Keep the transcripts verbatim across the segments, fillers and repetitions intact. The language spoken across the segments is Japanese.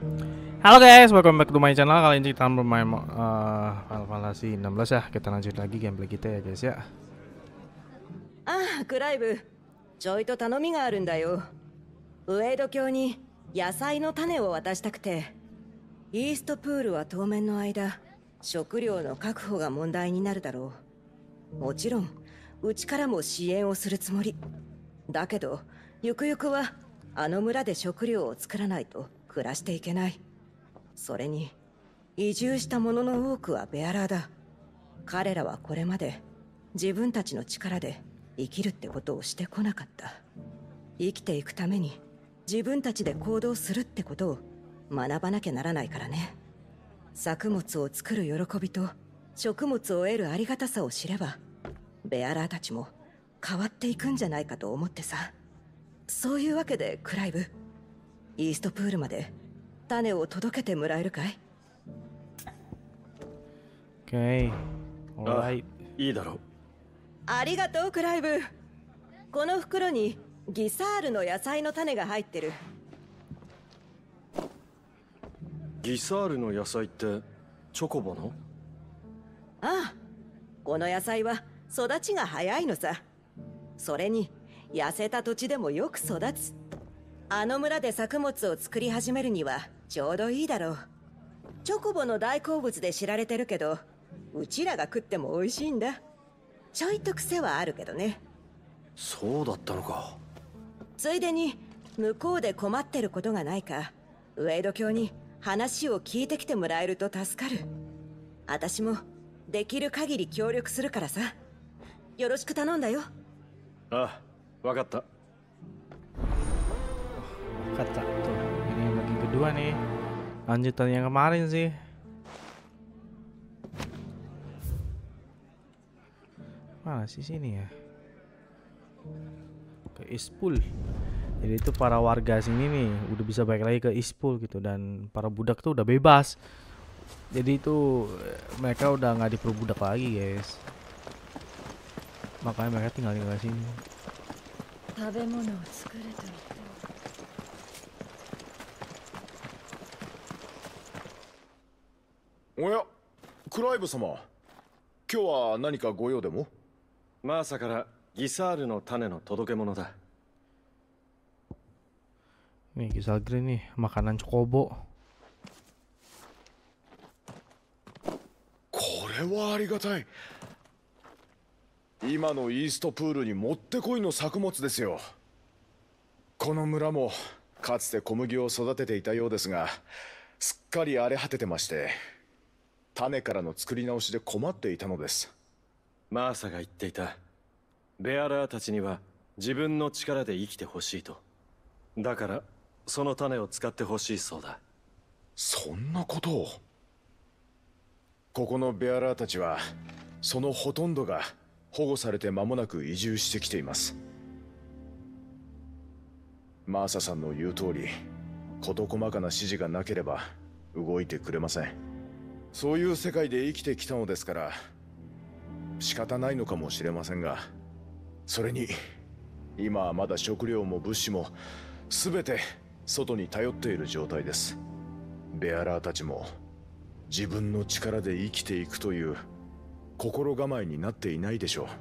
Halo guys, welcome back to my channel. Kali ini kita bermain uh, Final Fantasy enam belas ya. Kita lanjut lagi gameplay kita ya guys ya. ああ、クライブ、ちょいと頼みがあるんだよ。ウェイド卿に野菜の種を渡したくて。イーストプールは当面の間、食料の確保が問題になるだろう。もちろん、うちからも支援をするつもり。だけど、ゆくゆくはあの村で食料を作らないと暮らしていけない。それに、移住した者の多くはベアラーだ。彼らはこれまで自分たちの力で生きるってことをしてこなかった。生きていくために自分たちで行動するってことを学ばなきゃならないからね。作物を作る喜びと食物を得るありがたさを知れば、ベアラーたちも変わっていくんじゃないかと思ってさ。そういうわけでクライブ、イーストプールまで種を届けてもらえるかい？ Oke, alright. いいだろう。 ありがとうクライブ。この袋にギサールの野菜の種が入ってる。 ギサールの野菜ってチョコボの？ ああ、この野菜は育ちが早いのさ。それに痩せた土地でもよく育つ。あの村で作物を作り始めるにはちょうどいいだろう。チョコボの大好物で知られてるけど、うちらが食っても美味しいんだ。ちょいと癖はあるけどね。 そうだったのか。 ついでに向こうで困ってることがないか、ウェイド卿に話を聞いてきてもらえると助かる。私もできる限り協力するからさ。よろしく頼んだよ。 ああ、わかった。 Kata tuh, ini bagian kedua nih. Lanjutan yang kemarin sih. Mana sih sini ya? Ke Ispul. Jadi itu para warga sini nih udah bisa balik lagi ke Ispul gitu, dan para budak tuh udah bebas. Jadi itu mereka udah nggak diperbudak lagi guys. Makanya mereka tinggal tinggal sini. 食べ物を作れと言って。 おや、クライブ様、今日は何かご用でも？ マーサからギサールの種の届け物だ。 Nih Gisal Green nih, makanan Chocobo. これはありがたい。今のイーストプールにもってこいの作物ですよ。この村もかつて小麦を育てていたようですが、すっかり荒れ果ててまして、種からの作り直しで困っていたのです。 マーサが言っていた。ベアラーたちには自分の力で生きてほしいと。だからその種を使ってほしいそうだ。 そんなことを。ここのベアラーたちはそのほとんどが保護されて間もなく移住してきています。マーサさんの言う通り、事細かな指示がなければ動いてくれません。そういう世界で生きてきたのですから仕方ないのかもしれませんが、それに今はまだ食料も物資も全て外に頼っている状態です。ベアラーたちも自分の力で生きていくという心構えになっていないでしょう。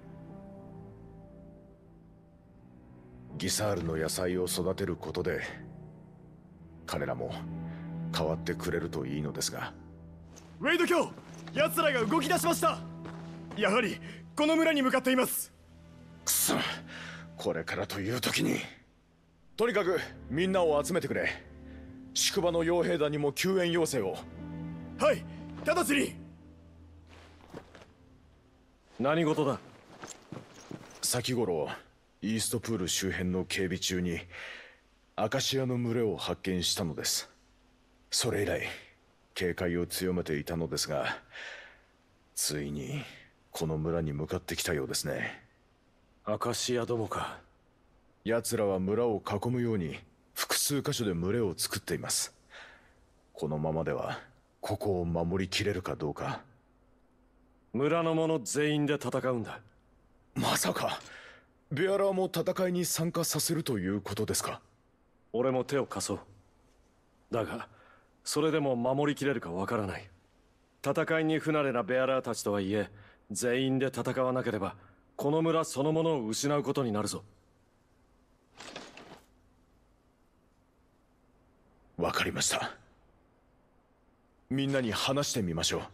ギサールの野菜を育てることで彼らも変わってくれるといいのですが。 ウェイド卿、奴らが動き出しました。やはりこの村に向かっています。 くそ、これからという時に。とにかくみんなを集めてくれ。宿場の傭兵団にも救援要請を。 はい、直ちに。 何事だ？ 先頃イーストプール周辺の警備中にアカシアの群れを発見したのです。それ以来警戒を強めていたのですが、ついにこの村に向かってきたようですね。 アカシアどもか。 奴らは村を囲むように複数箇所で群れを作っています。このままではここを守りきれるかどうか。 村の者全員で戦うんだ。 まさかベアラーも戦いに参加させるということですか？ 俺も手を貸そう。 だがそれでも守りきれるかわからない。戦いに不慣れなベアラーたちとはいえ、全員で戦わなければこの村そのものを失うことになるぞ。 わかりました。みんなに話してみましょう。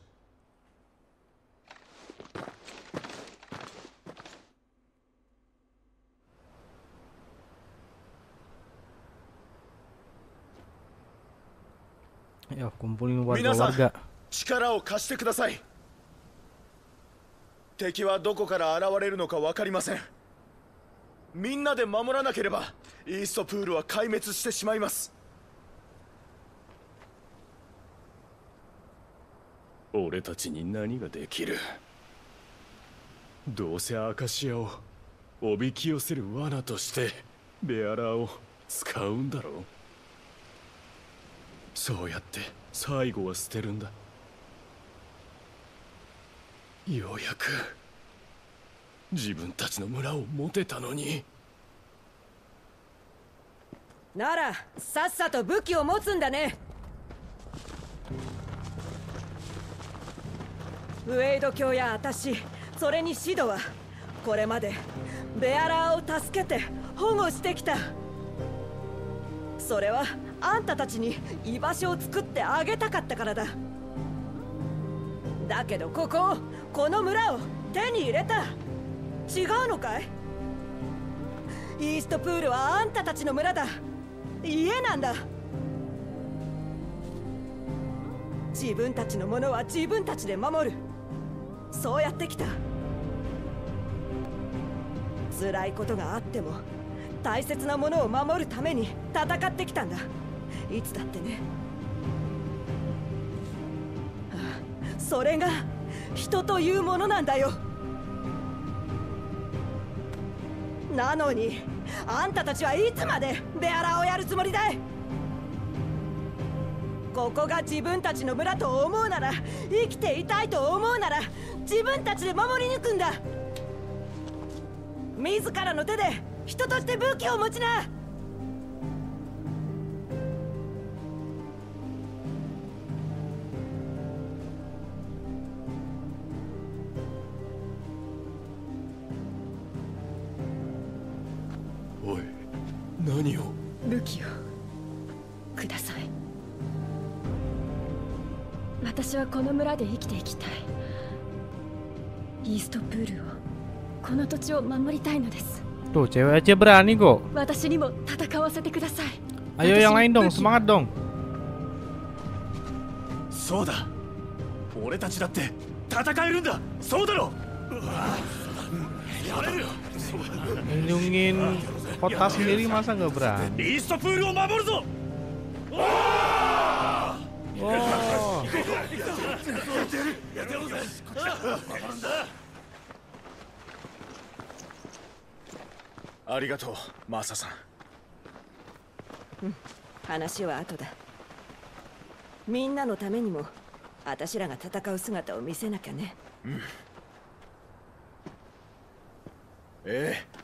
Ya, kumpulin 皆さん warga-warga. 力を貸してください。敵はどこから現れるのか分かりません。みんなで守らなければイーストプールは壊滅してしまいます。 俺たちに何ができる？どうせアカシアをおびき寄せる罠としてベアラーを使うんだろう。そうやって最後は捨てるんだ。ようやく自分たちの村を持てたのに。 ならさっさと武器を持つんだね。ウェイド卿や私、それにシドはこれまでベアラーを助けて保護してきた。それはあんたたちに居場所を作ってあげたかったからだ。だけどここを、この村を手に入れた。違うのかい？イーストプールはあんたたちの村だ。家なんだ。自分たちのものは自分たちで守る。そうやってきた。辛いことがあっても大切なものを守るために戦ってきたんだ。いつだってね。それが人というものなんだよ。なのにあんたたちはいつまでベアラーをやるつもりだい？ここが自分たちの村と思うなら、生きていたいと思うなら自分たちで守り抜くんだ。自らの手で人として武器を持ちな。 おい、何を？ 武器をください。私はこの村で生きていきたい。イーストプールを、この土地を守りたいのです。 Tuh, cewek aja berani kok. 私にも戦わせてください。 Ayo yang lain dong, semangat dong. そうだ、俺たちだって戦えるんだ。そうだろ。やれるよ。 Lindungin kota sendiri masa nggak berani? イーストプールを守るぞ。 Oh. ありがとう、マーサさん。 うん、話は後だ。みんなのためにも私らが戦う姿を見せなきゃね。 うん。ええ。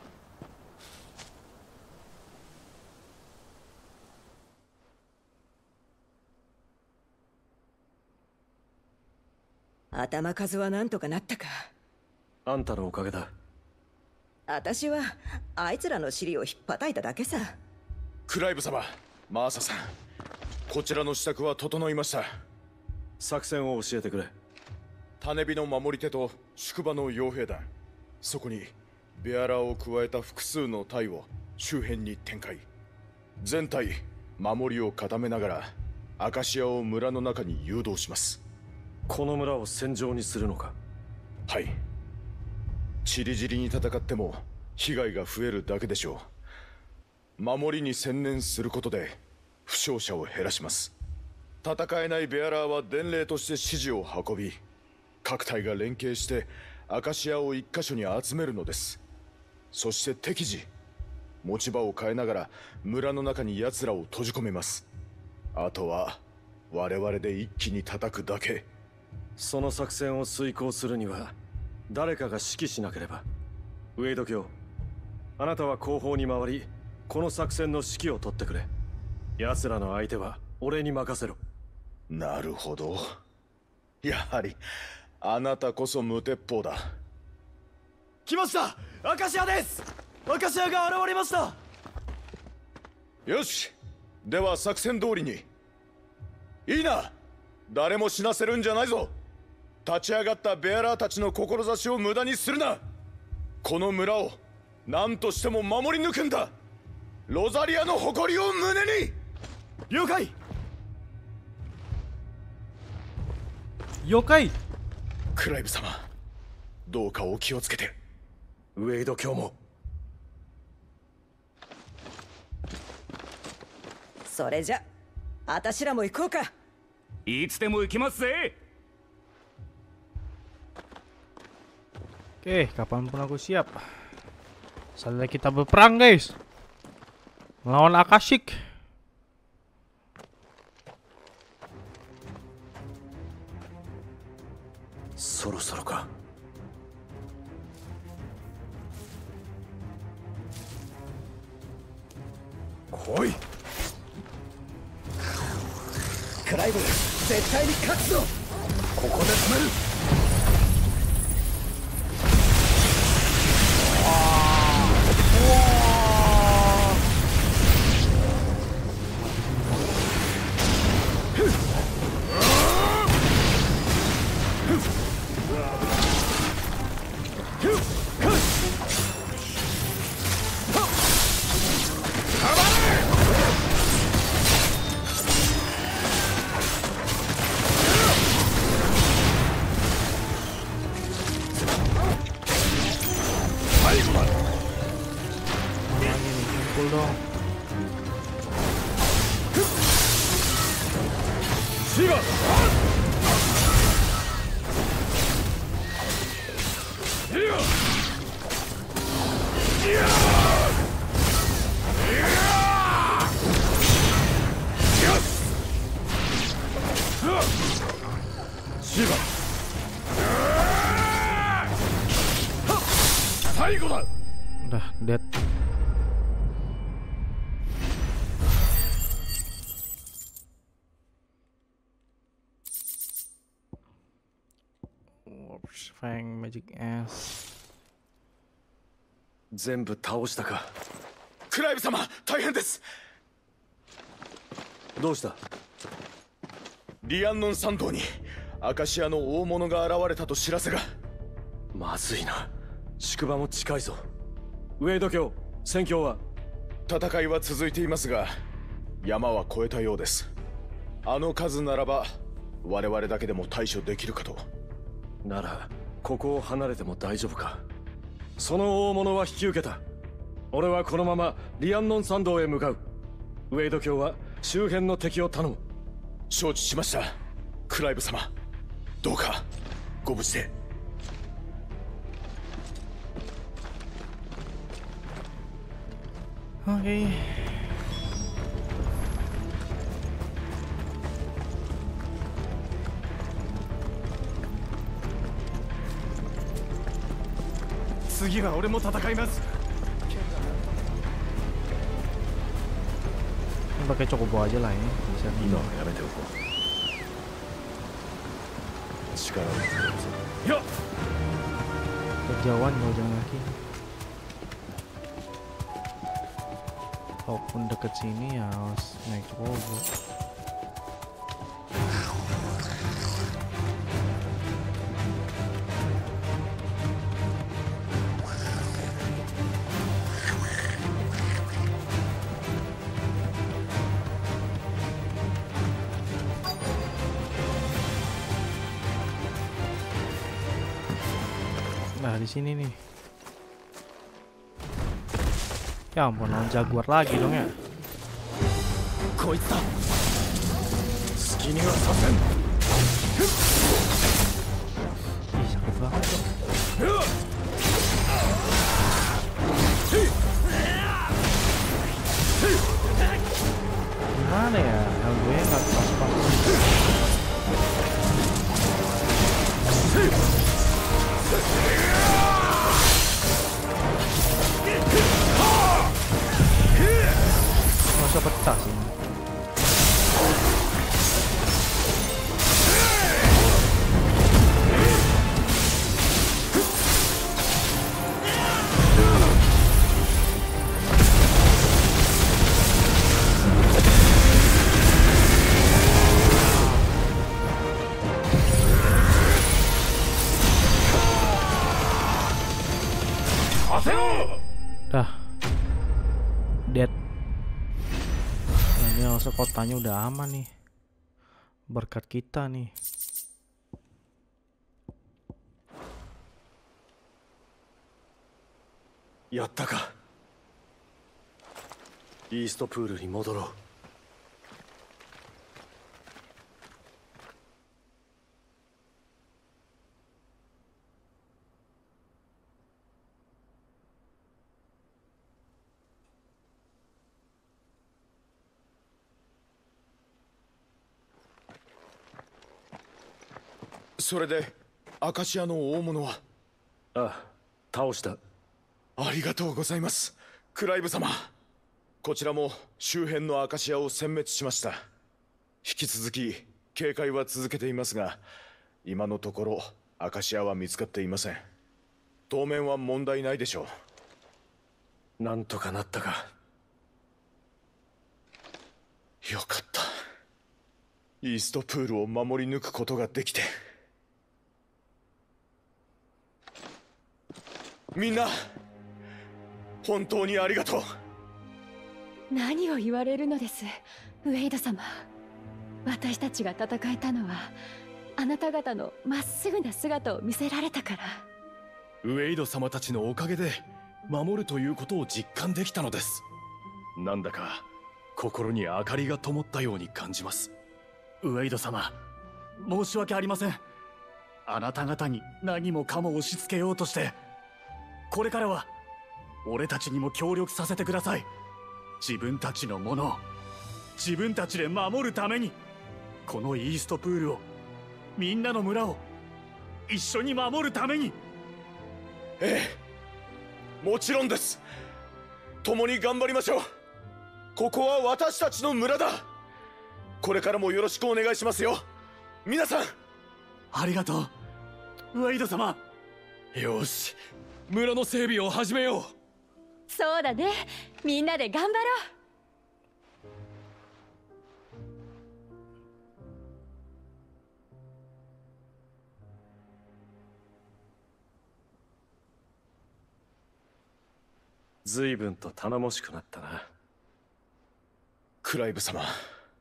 頭数はなんとかなったか。 あんたのおかげだ。 私はあいつらの尻を引っ叩いただけさ。 クライブ様、マーサさん、こちらの支度は整いました。 作戦を教えてくれ。 種火の守り手と宿場の傭兵団、そこにベアラーを加えた複数の隊を周辺に展開。全体守りを固めながらアカシアを村の中に誘導します。 この村を戦場にするのか？ はい。ちりぢりに戦っても被害が増えるだけでしょう。守りに専念することで負傷者を減らします。戦えないベアラーは伝令として指示を運び、各隊が連携してアカシアを一箇所に集めるのです。そして適時持ち場を変えながら村の中に奴らを閉じ込めます。あとは我々で一気に叩くだけ。 その作戦を遂行するには誰かが指揮しなければ。ウェイド卿、あなたは後方に回りこの作戦の指揮を取ってくれ。奴らの相手は俺に任せろ。 なるほど。やはりあなたこそ無鉄砲だ。 来ました。アカシアです。アカシアが現れました。 よし、では作戦通りに。いいな、誰も死なせるんじゃないぞ。立ち上がったベアラーたちの志を無駄にするな。この村を何としても守り抜くんだ。ロザリアの誇りを胸に。 了解。 了解。 クライブ様、どうかお気をつけて。 ウェイド卿も。 それじゃあたしらも行こうか。 いつでも行きますぜ。 Oke, kapanpun aku siap. Saatnya kita berperang, guys. Melawan Akashic. Soro-soro ka. Koi. クライブ、絶対に勝つぞ。ここで止める。 Udah dead. Oops, Fang Magic Ass. 全部倒したか。 クライブ様、大変です。 どうした？ リアンノン山道にアカシアの大物が現れたと知らせが。 まずいな。宿場も近いぞ。ウェイド卿、戦況は？ 戦いは続いていますが、山は越えたようです。あの数ならば我々だけでも対処できるかと。 ならここを離れても大丈夫か。その大物は引き受けた。俺はこのままリアンノン山道へ向かう。ウェイド卿は周辺の敵を頼む。 承知しました。クライブ様、どうかご無事で。 Oke. 次は俺も戦います。 Pakai Chocobo aja lah ini. Bisa 今はやめておこう。力を入れるぞ。よっ。 Kejauhan kalau jangan lagi. Kalaupun deket sini ya harus naik Chocobo. Nah, di sini nih. Ya ampun, lawan jaguar lagi dong ya. こいつだ。好きにはさせん。 Ih, sakit banget tuh. Gimana ya? Gue nggak pas-pas. Masa pecah sih. Rasa kotanya udah aman nih. Berkat kita nih. Yaったか。イーストプールに戻ろう。 それでアカシアの大物は？ ああ、倒した。 ありがとうございます、クライブ様。こちらも周辺のアカシアを殲滅しました。引き続き警戒は続けていますが、今のところアカシアは見つかっていません。当面は問題ないでしょう。なんとかなったか。 よかった。イーストプールを守り抜くことができて。みんな本当にありがとう。 何を言われるのです、ウェイド様。私たちが戦えたのはあなた方のまっすぐな姿を見せられたから。 ウェイド様たちのおかげで守るということを実感できたのです。なんだか心に明かりが灯ったように感じます。 ウェイド様、申し訳ありません。あなた方に何もかも押し付けようとして。これからは俺たちにも協力させてください。自分たちのものを自分たちで守るために、このイーストプールを、みんなの村を一緒に守るために。 ええ、もちろんです。共に頑張りましょう。ここは私たちの村だ。これからもよろしくお願いしますよ、皆さん。 ありがとう、ウェイド様。 よし、村の整備を始めよう。 そうだね、みんなで頑張ろう。 随分と頼もしくなったな、 クライブ様。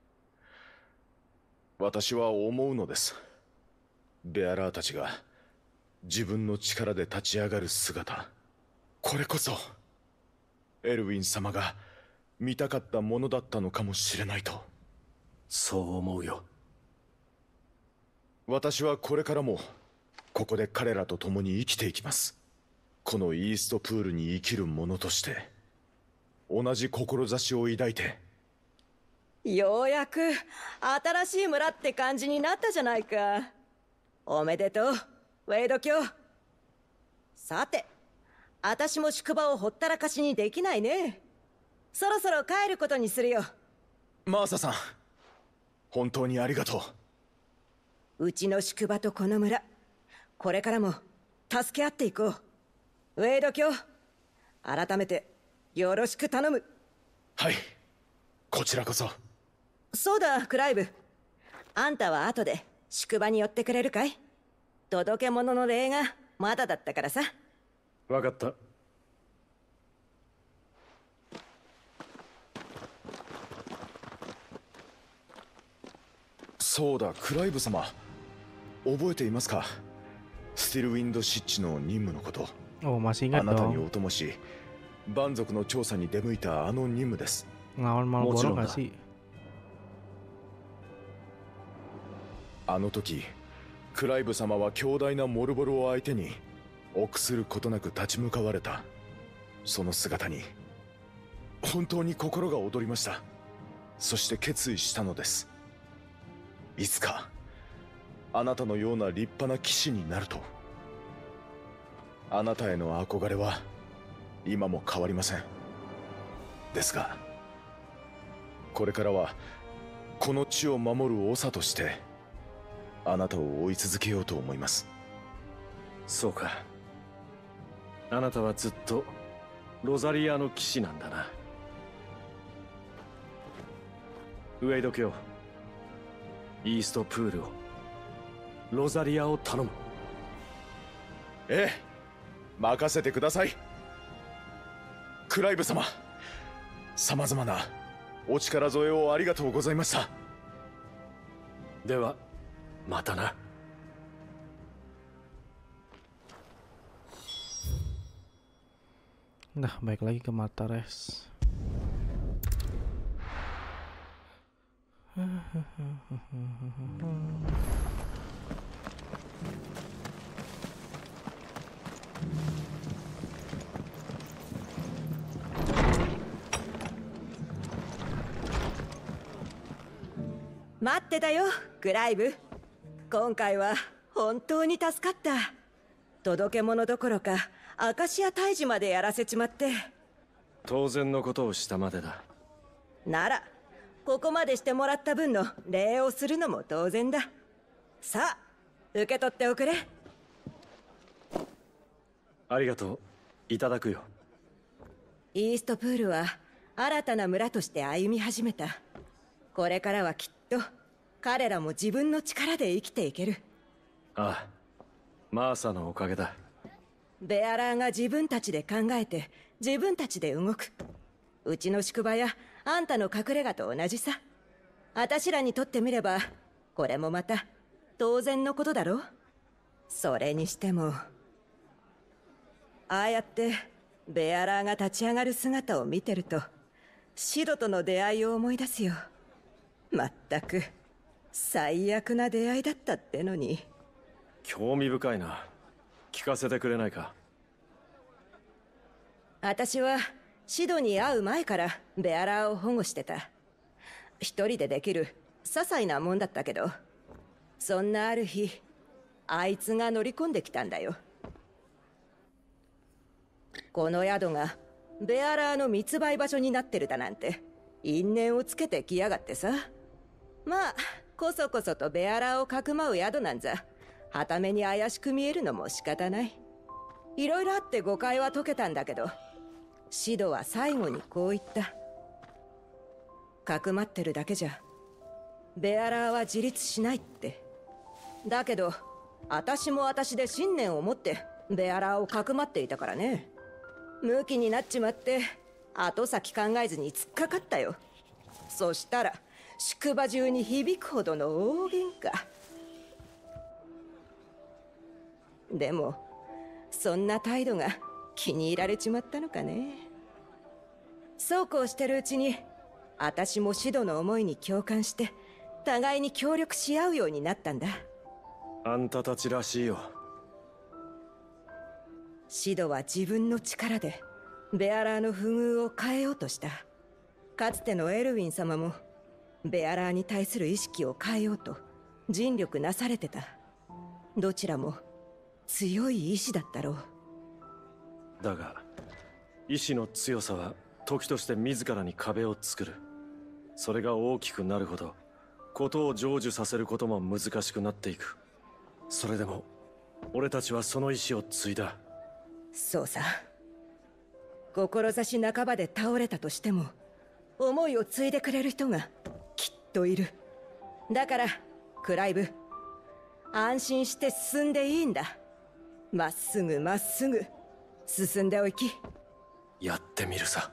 私は思うのです。ベアラーたちが自分の力で立ち上がる姿、これこそエルウィン様が見たかったものだったのかもしれないと。 そう思うよ。 私はこれからもここで彼らと共に生きていきます。このイーストプールに生きる者として同じ志を抱いて。 ようやく新しい村って感じになったじゃないか。おめでとう、ウェイド卿。さて、私も宿場をほったらかしにできないね。そろそろ帰ることにするよ。 マーサさん、本当にありがとう。うちの宿場とこの村、これからも助け合っていこう。ウェイド卿、改めてよろしく頼む。 はい、こちらこそ。 そうだ、クライブ。あんたは後で宿場に寄ってくれるかい？届け物の礼がまだだったからさ。 分かった。 そうだ、クライブ様、覚えていますか？スティルウィンドシッチの任務のこと。 Oh, masih ingat あなたに dong. お供し、蛮族の調査に出向いたあの任務です。 Ngelawan Marlboro nggak sih? あの時クライブ様は強大なモルボルを相手に臆することなく立ち向かわれた。その姿に本当に心が躍りました。そして決意したのです。いつかあなたのような立派な騎士になると。あなたへの憧れは今も変わりません。ですがこれからはこの地を守る長としてあなたを追い続けようと思います。 そうか。あなたはずっとロザリアの騎士なんだな。ウェイド卿、イーストプールを、ロザリアを頼む。 ええ、任せてください。クライブ様、様々なお力添えをありがとうございました。 ではまたな。 Nah, baik lagi ke Martares. Matete 待ってたよ、グライブ。今回は本当に助かった。届け物どころかアカシア退治までやらせちまって。 当然のことをしたまでだ。 ならここまでしてもらった分の礼をするのも当然だ。さあ受け取っておくれ。 ありがとう。いただくよ。 イーストプールは新たな村として歩み始めた。これからはきっと彼らも自分の力で生きていける。 ああ、マーサのおかげだ。 ベアラーが自分たちで考えて自分たちで動く。うちの宿場やあんたの隠れ家と同じさ。あたしらにとってみればこれもまた当然のことだろ。それにしてもああやってベアラーが立ち上がる姿を見てるとシドとの出会いを思い出すよ。まったく最悪な出会いだったってのに。 興味深いな。聞かせてくれないか。 私はシドに会う前からベアラーを保護してた。一人でできる些細なもんだったけど、そんなある日あいつが乗り込んできたんだよ。この宿がベアラーの密売場所になってるだなんて因縁をつけてきやがってさ。まあこそこそとベアラーをかくまう宿なんざはために怪しく見えるのも仕方ない。いろいろあって誤解は解けたんだけど、シドは最後にこう言った。かくまってるだけじゃベアラーは自立しないって。だけど私も私で信念を持ってベアラーをかくまっていたからね。ムキになっちまって後先考えずに突っかかったよ。そしたら宿場中に響くほどの大喧嘩。でもそんな態度が気に入られちまったのかね。そうこうしてるうちに私もシドの思いに共感して互いに協力し合うようになったんだ。 あんたたちらしいよ。 シドは自分の力でベアラーの不遇を変えようとした。かつてのエルウィン様もベアラーに対する意識を変えようと尽力なされてた。どちらも強い意志だったろう。 だが意志の強さは時として自らに壁を作る。それが大きくなるほどことを成就させることも難しくなっていく。それでも俺たちはその意志を継いだ。 そうさ。志半ばで倒れたとしても思いを継いでくれる人がきっといる。だからクライブ、安心して進んでいいんだ。まっすぐまっすぐ進んでおき。 やってみるさ。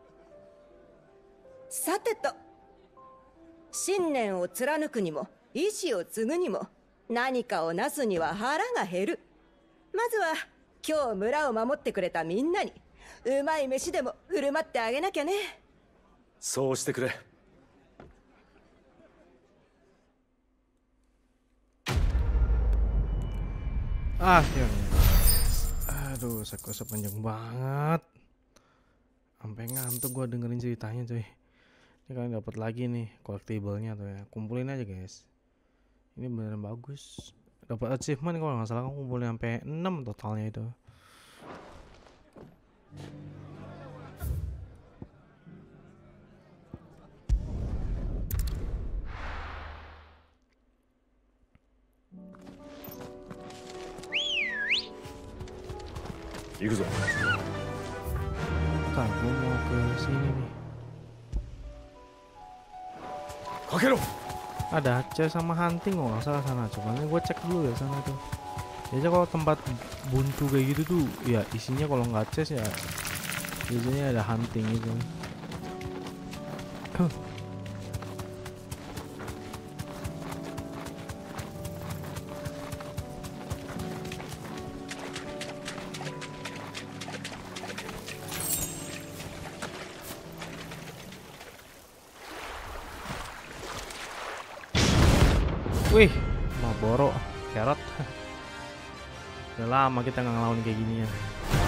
さてと、信念を貫くにも意志を継ぐにも何かをなすには腹が減る。まずは今日村を守ってくれたみんなにうまい飯でも振る舞ってあげなきゃね。 そうしてくれ。 Akhirnya, aduh, sekosa panjang banget, sampai ngantuk gua dengerin ceritanya coy. Ini kalian dapat lagi nih collectible-nya tuh ya, kumpulin aja guys. Ini beneran bagus. Dapat achievement kalau nggak salah, kumpulin sampai enam totalnya itu. Ikuzo. Bentar, gua mau ke sini nih. Kakero. Ada chest sama hunting kok nggak salah sana. Coba nih gua cek dulu ya sana tuh. Biasanya kalau tempat buntu kayak gitu tuh, ya isinya kalau nggak chest ya biasanya ada hunting gitu. Wih, Malboro, Carrot. Udah lama kita nggak ngelawan kayak gini ya.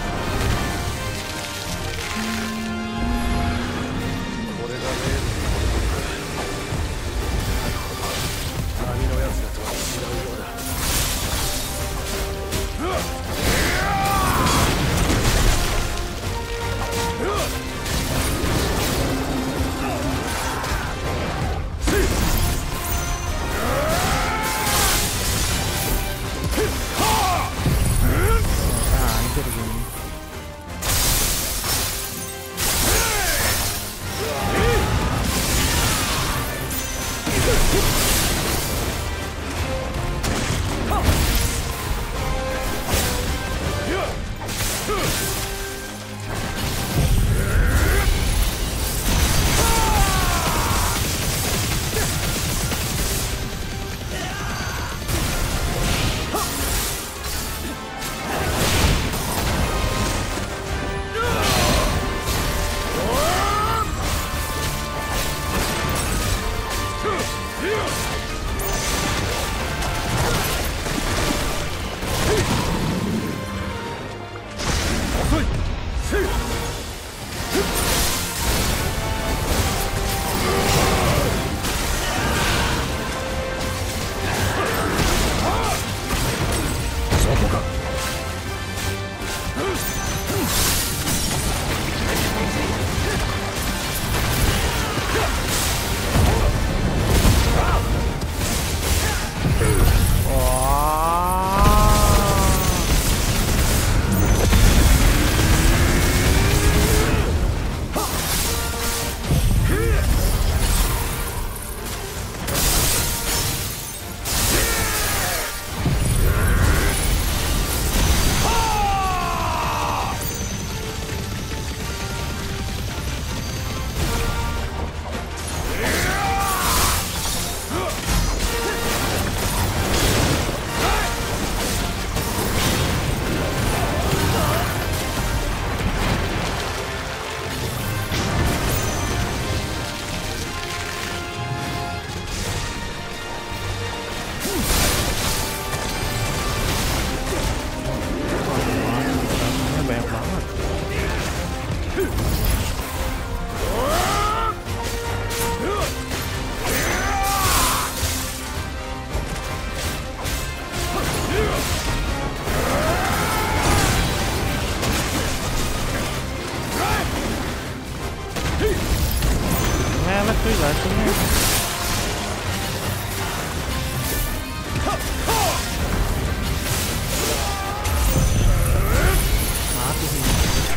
对蓝星妹。Mati sih.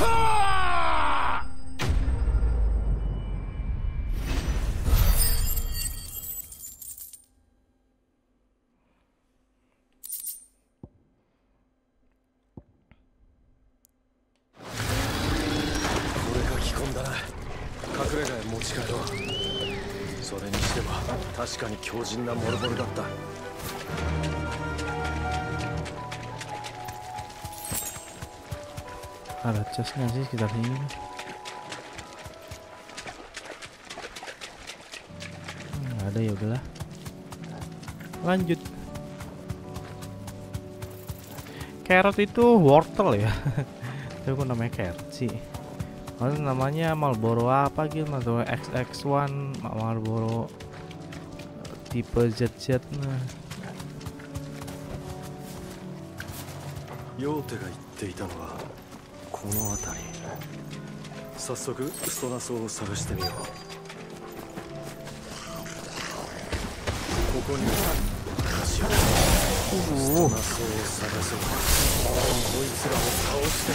Ada chestnya sih sekitar sini. Nggak ada, ya udahlah. Lanjut. Carrot itu wortel ya. Itu kok namanya carrot sih. Kalau namanya Marlboro apa gitu atau X X one Marlboro tipe Z Z. Nah. ヨーテが言っていたのはこの辺り。早速ストナソウを探してみよう。ここに昔はストナソウを探せばこいつらを倒して。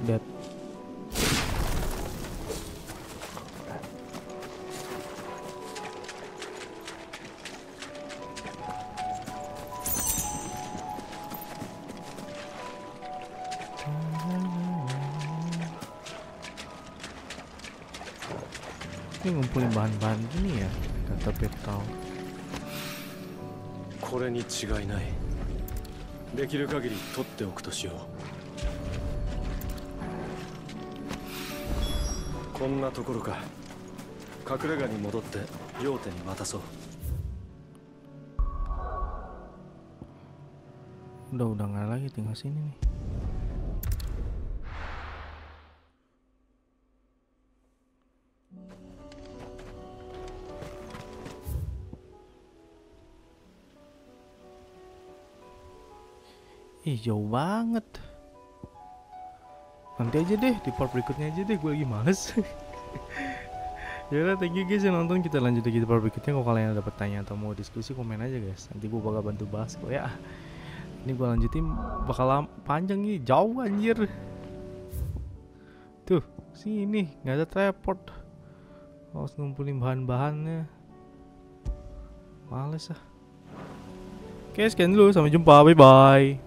Dead. Ini ngumpulin bahan-bahan gini ya, kata Petau. これに違いない。できる限り取っておくとしよう。こんなところか。隠れ家に戻って両手に渡そう。 Udah udah nggak lagi, tinggal sini nih. Ih, jauh banget. Nanti aja deh, di part berikutnya aja deh, gue lagi males. Yaudah, thank you guys yang nonton. Kita lanjut lagi di part berikutnya. Kalau kalian ada pertanyaan atau mau diskusi, komen aja guys. Nanti gue bakal bantu bahas kok ya. Ini gue lanjutin bakal lama, panjang nih, jauh anjir. Tuh, sini nggak ada teleport. Harus ngumpulin bahan-bahannya. Males ah. Oke, sekian dulu, sampai jumpa, bye bye.